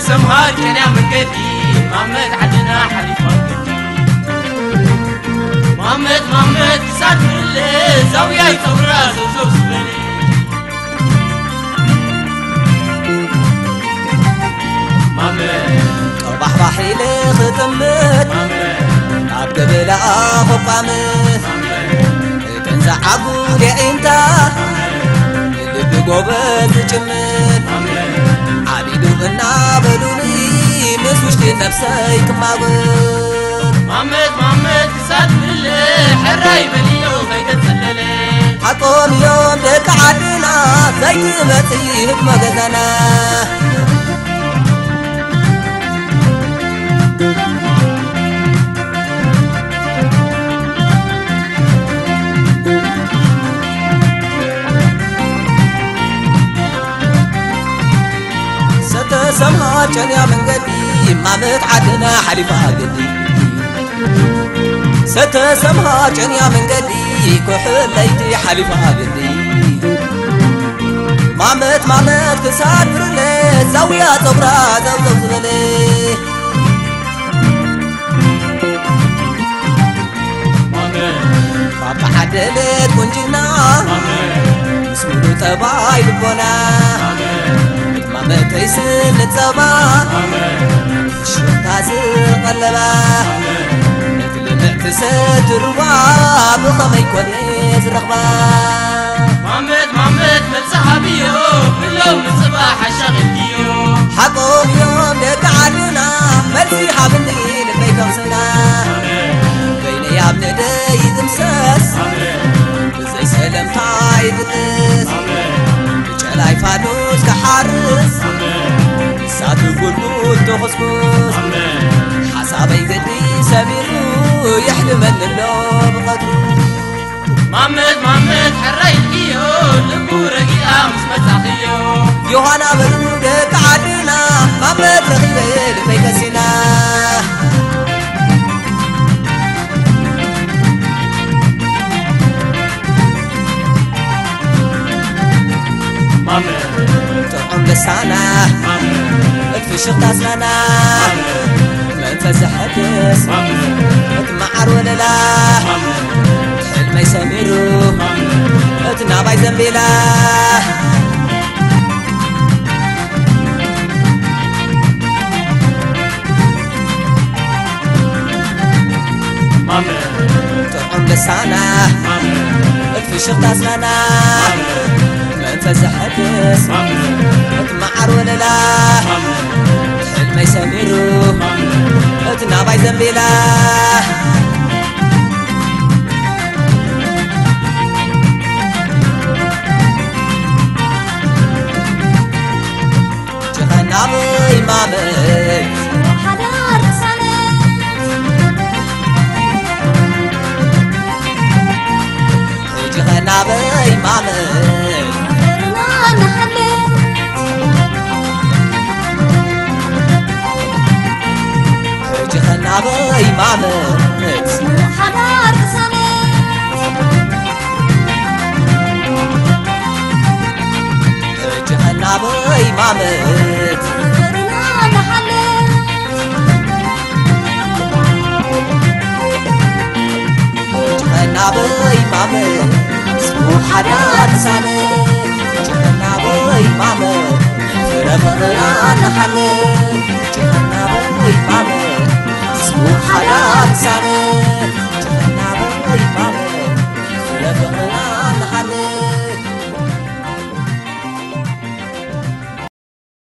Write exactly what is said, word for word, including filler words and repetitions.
ستسمهار كان يعمل كدي محمد عدنا حليفة محمد محمد سعد اللي زاوية يتورى زوزو سبلي محمد أربح بحيلي ختمت أبقى بلا أخو قامت تنزع عقول يا إنت اللي بقوبت جمت عبيدو غنا بلوني مسوشتي نفسي كماغل محمد محمد سعد اللي حراي بليو غيت تسللي حقوم يوم لك عدنا زيت متيه بمغزنا ستسمها جنيا من قدي ما متعدنا حليفها قدي ستسمها جنيا من قدي كحل ليتي حليفها قدي ما مت ما مت كسار فرلي زاوية صبرا زوزو زبلي بابا حدلت كنجنا اسمه تباي لبونا ما تيسن نتصبا شرطة قلبا نتلمع تسد ربا بخما يكون يزرقبا محمد محمد من صحابيو كلهم من صباح الشغل حقهم يوم لك عدنا مرسي حابني لبيت وصلنا بين يا ابن دايد مساس بزي سلم تايد الناس جلاي فانوس كحارس ساتو قلبو تخصبوس حسابي قدي سميرو يحلم اللوم قدرو محمد محمد حراي الكيو لبو رقيقة مش متاخيو يوهانا برودك عدنا محمد رغيبي لبيت سينا ترعم لسانا في شغل سنانا ما انفزح حدث اتمعر ولا لا حلم يسميرو اتنابع زنبيلا ترعم لسانا في شغل سنانا تفزح حدث اتمعر ولا لا حلم يسميرو اتنابع زنبيلا جغنا بي مامي حدار سنة جغنا بي مامي جهنا بي مامت حدار سنة جهنا بي مامت جهنا بي مامت اسمو حدار سنة جهنا بي مامت فرق غران حلت